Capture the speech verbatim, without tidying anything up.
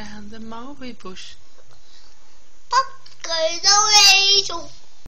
round the mulberry bush. Bắp cười đâu đây chụp